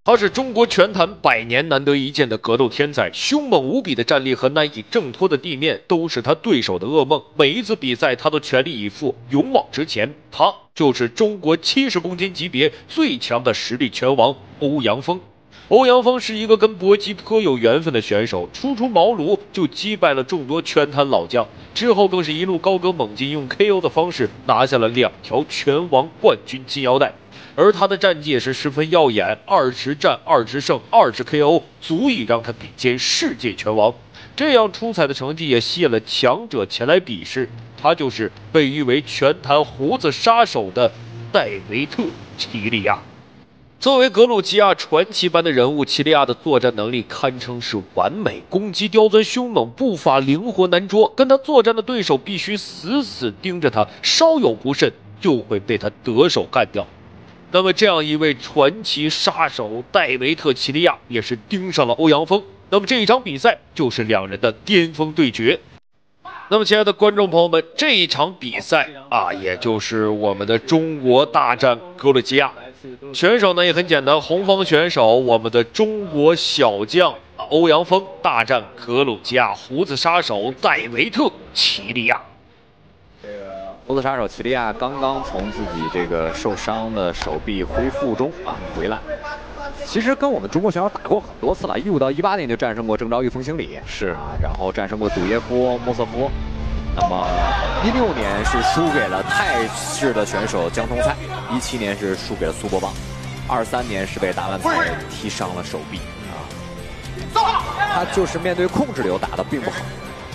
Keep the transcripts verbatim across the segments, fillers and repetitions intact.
他是中国拳坛百年难得一见的格斗天才，凶猛无比的战力和难以挣脱的地面都是他对手的噩梦。每一次比赛，他都全力以赴，勇往直前。他就是中国七十公斤级别最强的实力拳王欧阳锋。欧阳锋是一个跟搏击颇有缘分的选手，初出茅庐就击败了众多拳坛老将，之后更是一路高歌猛进，用 K O 的方式拿下了两条拳王冠军金腰带。而他的战绩也是十分耀眼，二十战二十胜二十 K O， 足以让他比肩世界拳王。这样出彩的成绩也吸引了强者前来比试，他就是被誉为拳坛胡子杀手的戴维特·齐利亚。作为格鲁吉亚传奇般的人物，齐利亚的作战能力堪称是完美，攻击刁钻凶猛，步伐灵活难捉，跟他作战的对手必须死死盯着他，稍有不慎就会被他得手干掉。那么这样一位传奇杀手戴维特·齐利亚也是盯上了欧阳锋，那么这一场比赛就是两人的巅峰对决。那么亲爱的观众朋友们，这一场比赛啊，也就是我们的中国大战格鲁吉亚。选手呢也很简单，红方选手我们的中国小将欧阳锋大战格鲁吉亚胡子杀手戴维特·齐利亚。 这个胡子杀手齐利亚刚刚从自己这个受伤的手臂恢复中啊回来。其实跟我们中国选手打过很多次了，一五到一八年就战胜过郑昭玉、冯兴礼，是啊，然后战胜过杜耶夫、莫瑟夫。那么一六年是输给了泰式的选手姜通菜，一七年是输给了苏伯棒，二三年是被达万才踢伤了手臂啊。他就是面对控制流打得并不好。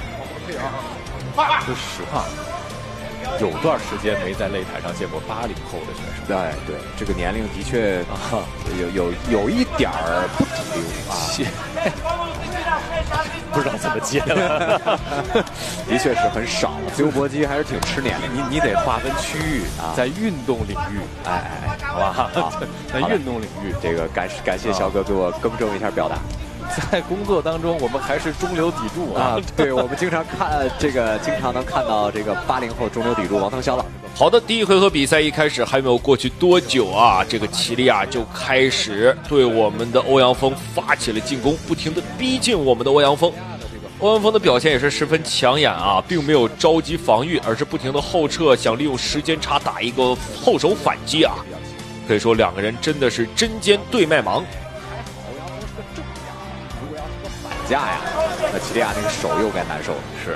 说实话，有段时间没在擂台上见过八零后的选手。 对对，这个年龄的确啊，有有有一点儿不主流啊。 不知道怎么接了， 的确是很少。自由搏击还是挺吃年龄， 你你得划分区域啊，在运动领域， 哎哎哎， 好吧，在运动领域， 这个感感谢肖哥给我更正一下表达。 在工作当中，我们还是中流砥柱啊！ 啊对，我们经常看这个，经常能看到这个八零后中流砥柱王腾霄了。 好的，第一回合比赛一开始还没有过去多久啊，这个齐利亚就开始对我们的欧阳锋发起了进攻，不停地逼近我们的欧阳锋。欧阳锋的表现也是十分抢眼啊，并没有着急防御，而是不停的后撤，想利用时间差打一个后手反击啊。可以说两个人真的是针尖对麦芒。 架呀，那齐利亚那个手又该难受了。 是。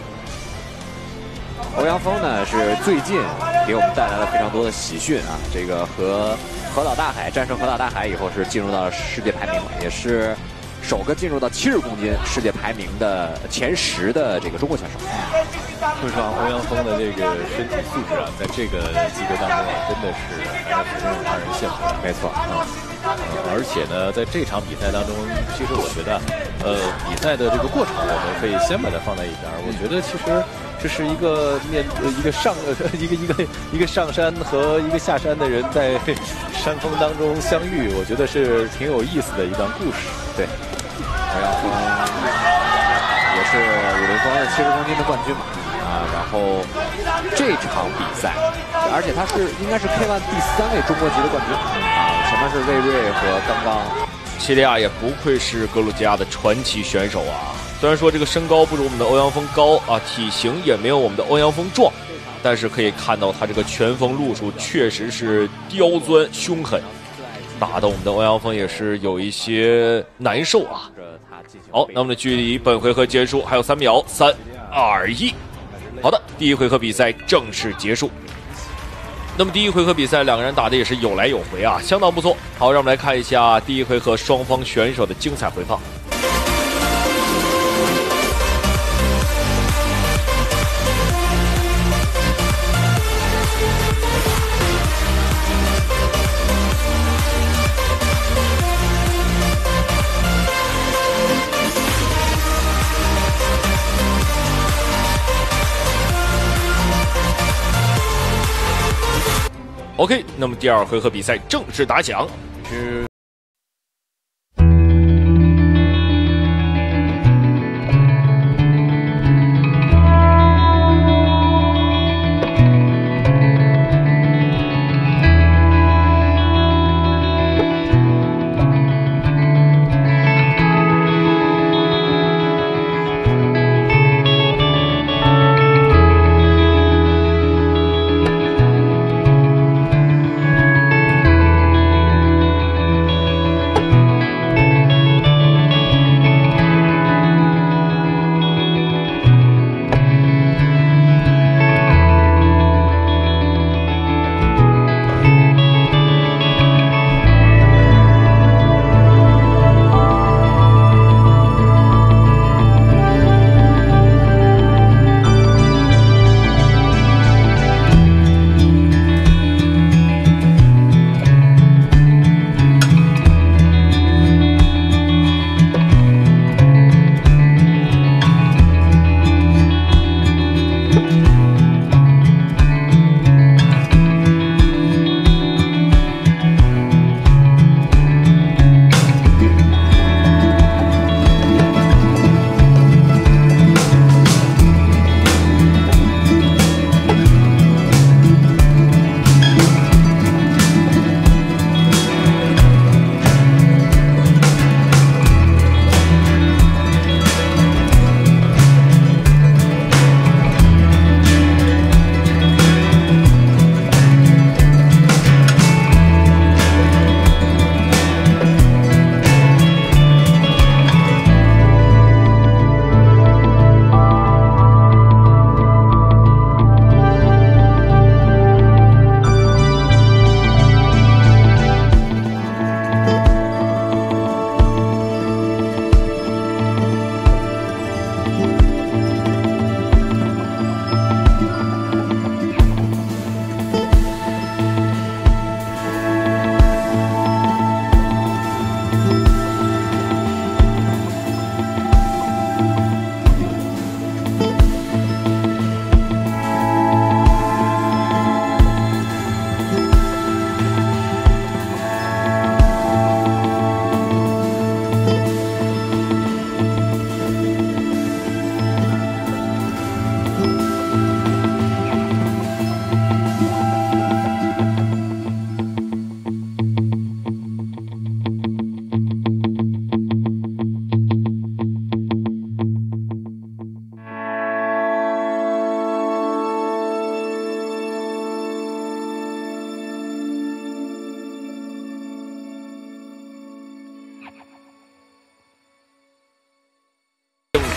欧阳锋呢是最近给我们带来了非常多的喜讯啊，这个和河岛大海战胜河岛大海以后是进入到世界排名，也是首个进入到七十公斤世界排名的前十的这个中国选手。 说实话，欧阳锋的这个身体素质啊，在这个级别当中啊，真的是让人让人羡慕。 没错啊。 呃，而且呢，在这场比赛当中，其实我觉得，呃，比赛的这个过程我们可以先把它放在一边。我觉得其实这是一个面呃一个上呃一个一个一个上山和一个下山的人在山峰当中相遇，我觉得是挺有意思的一段故事。 对，欧阳锋也是武林风二七十公斤的冠军嘛啊，然后这场比赛，而且他是应该是 K 一 第三位中国籍的冠军啊。前面是魏睿和刚刚， 齐利亚也不愧是格鲁吉亚的传奇选手啊！虽然说这个身高不如我们的欧阳锋高啊，体型也没有我们的欧阳锋壮，但是可以看到他这个拳锋路数确实是刁钻凶狠，打得我们的欧阳锋也是有一些难受啊。好，那么距离本回合结束还有三秒，三二一，好的，第一回合比赛正式结束。那么第一回合比赛，两个人打的也是有来有回啊，相当不错。好，让我们来看一下第一回合双方选手的精彩回放。OK， 那么第二回合比赛正式打响。是。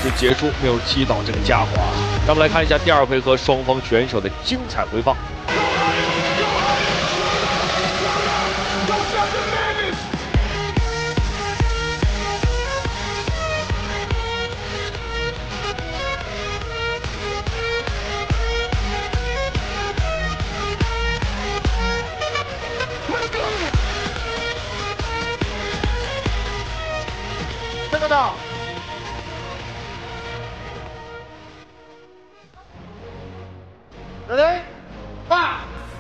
时结束，没有击倒这个家伙啊。让我们来看一下第二回合双方选手的精彩回放。 看得到。Ready？ 吧。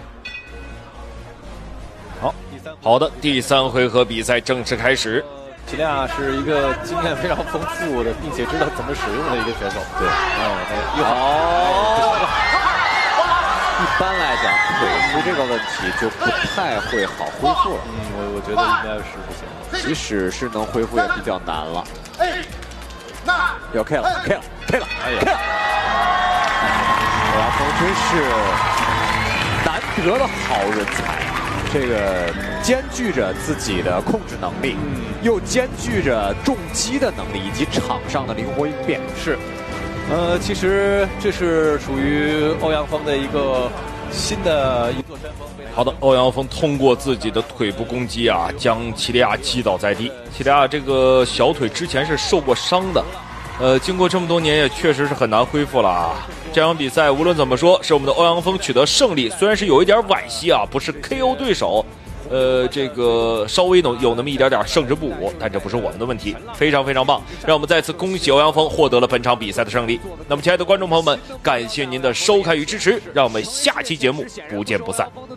好，好的，第三回合比赛正式开始。 齐利亚是一个经验非常丰富的，并且知道怎么使用的一个选手。对， 嗯，好。一般来讲，腿部这个问题就不太会好恢复了。 嗯，我我觉得应该是不行。 即使是能恢复，也比较难了。 那要 K 了 ，K 了，K 了， 哎呀 K 了！欧阳锋真是难得的好人才，这个兼具着自己的控制能力， 嗯， 又兼具着重击的能力以及场上的灵活应变。 是。呃，其实这是属于欧阳锋的一个新的一座山峰。 好的，欧阳锋通过自己的腿部攻击啊，将齐利亚击倒在地。齐利亚这个小腿之前是受过伤的，呃，经过这么多年也确实是很难恢复了啊。这场比赛无论怎么说，是我们的欧阳锋取得胜利，虽然是有一点惋惜啊，不是 K O 对手。呃，这个稍微有有那么一点点胜之不武，但这不是我们的问题，非常非常棒！让我们再次恭喜欧阳锋获得了本场比赛的胜利。那么，亲爱的观众朋友们，感谢您的收看与支持，让我们下期节目不见不散。